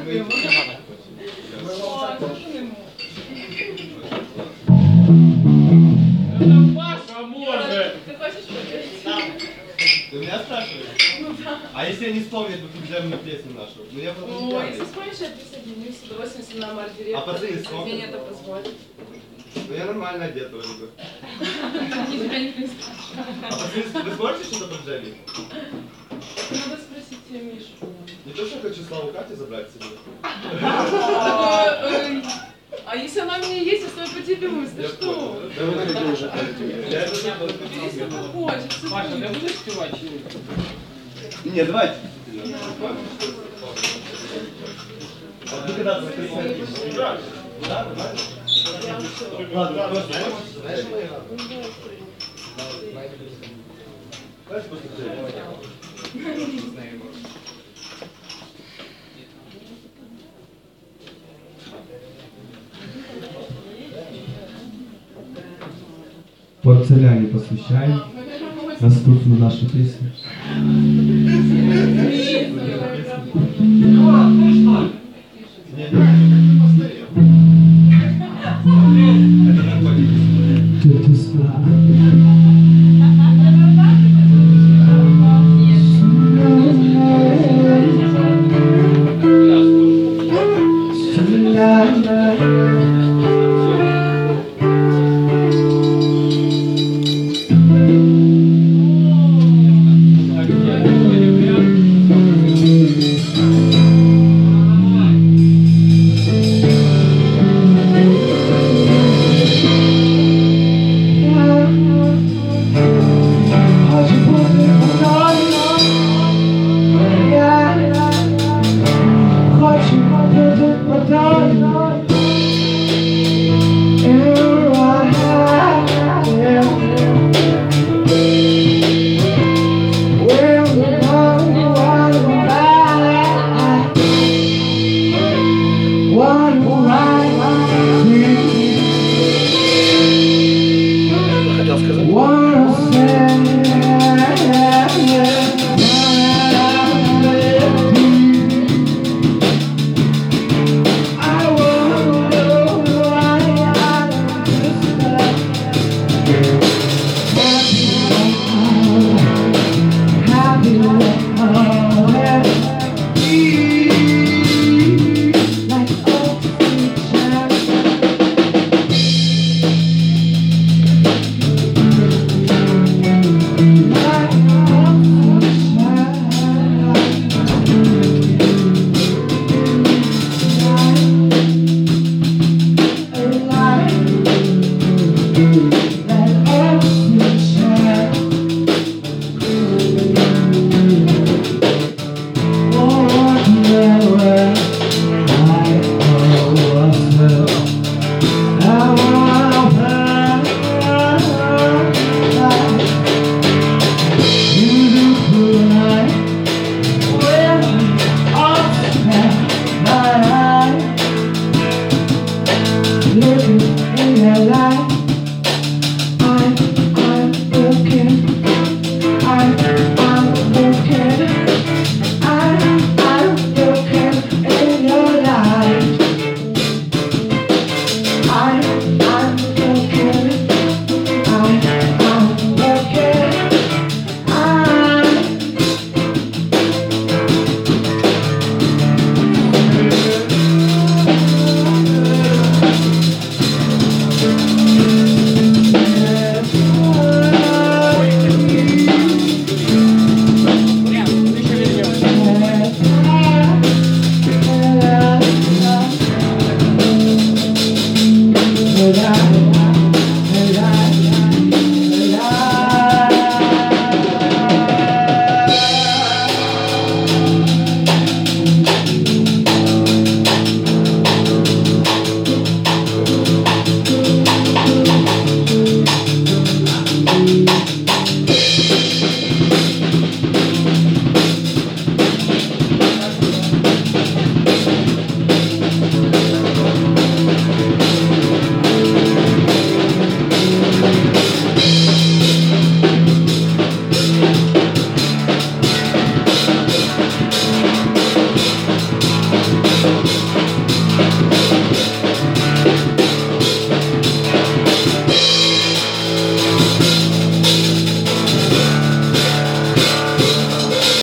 Дякуємо. Маша может. Ты хочешь поговорить? Ты меня спрашиваешь? Ну да. А если они вспомнят эту пиджамную песню нашу? Ну я буду Ой, пьяный. если вспомнишь, я присоединюсь. С удовольствием, если на март А пацаны директор сколько? мне это позволит. Ну я нормально одет вроде бы. И тебя никто не спрашивает. А пацаны, вы сможете что-то поджарить? Надо спросить Мишу. Не то, что хочу Славу Катю забрать себе. А если она у меня есть, я с тобой поделюсь. Ты Я что? понял. Да вы хотите уже. Я это не буду. Бери сколько хочешь. Маша, ты будешь пивать? Не, давайте. А ты когда закрываешь? Да, нормально. Ладно, просто знаешь мои рады? Давайте посмотрим. Порцеляні посвящаємо наступну нашу пісню.